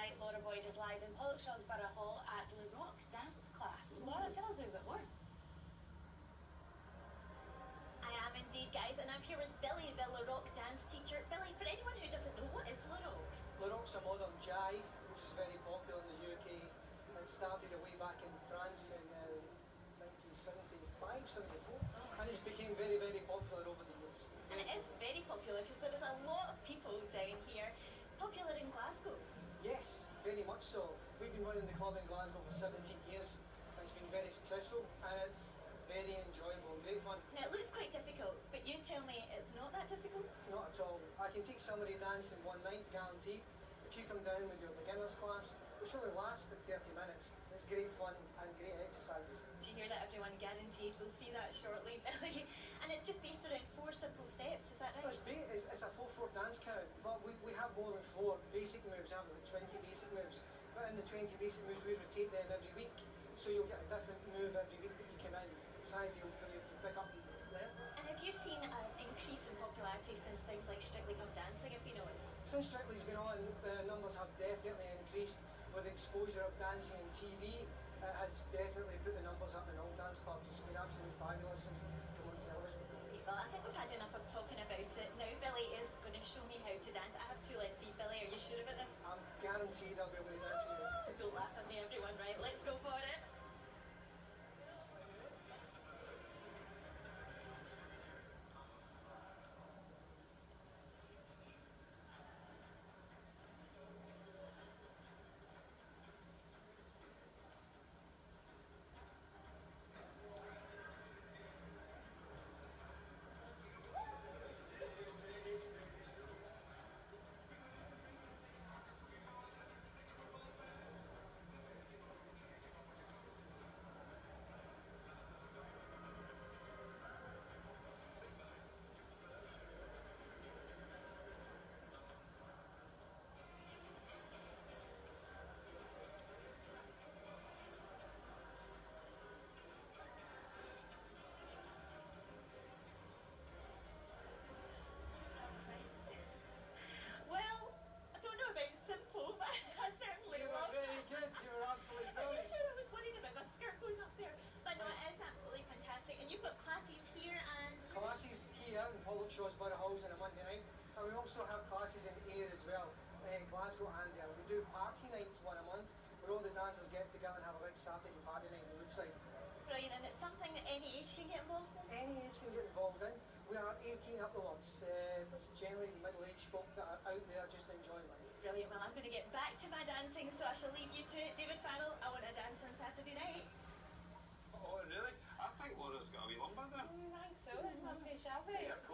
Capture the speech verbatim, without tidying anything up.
night, Laura Boyd is live in Pollokshaws Borough Hall at Le Rock dance class. Laura, tell us a bit more. I am indeed, guys, and I'm here with Billy, the Le Rock dance teacher. Billy, for anyone who doesn't know, what is Le Rock? Le Rock's a modern jive, which is very popular in the U K. It started away back in France in uh, nineteen seventy-five, seventy-four, oh, and it's became very, very popular over the years. And it is very popular because there is a lot of people down here. Popular in Glasgow? Yes, very much so. We've been running the club in Glasgow for seventeen years, and it's been very successful, and it's very enjoyable and great fun. Now, it looks quite difficult, but you tell me it's not that difficult? Not at all. I can teach somebody dancing one night, guaranteed. If you come down with your beginners class, which only lasts about thirty minutes, it's great fun and great exercises. Do you hear that, everyone? Guaranteed. We'll see that shortly, Billy. And it's just based around four simple steps, is that right? It's, ba it's, it's a four four dance count, but we, we have more than four basic moves, haven't we? twenty basic moves. But in the twenty basic moves, we rotate them every week, so you'll get a different move every week that you come in. It's ideal for you to pick up there. And have you seen an increase in popularity since things like Strictly Come Dancing have been on? Since Strictly's been on, the numbers have definitely increased. With exposure of dancing on T V, it has definitely put the numbers up in all dance clubs. It's been absolutely fabulous since it's come on television. Well, I think we've had enough of talking about it. Now Billy is going to show me how to dance. I have two lengthy. Billy, are you sure about this? I'm guaranteed I'll be able to dance with you. Don't laugh at me, everyone, right? Let's go for it. In Pollokshaws Borough Halls on a Monday night, and we also have classes in Ayr as well, in Glasgow and Ayr. We do party nights one a month, where all the dancers get together and have a big Saturday party night on Woodside. Brilliant, and it's something that any age can get involved in? Any age can get involved in. We are eighteen upwards, uh, it's generally middle-aged folk that are out there just enjoying life. Brilliant, well I'm going to get back to my dancing, so I shall leave you to it. David Farrell, I want to dance on Saturday night. Oh really? I think Laura's got a wee lumber there. I think so, lovely, shall we? Yeah, of course.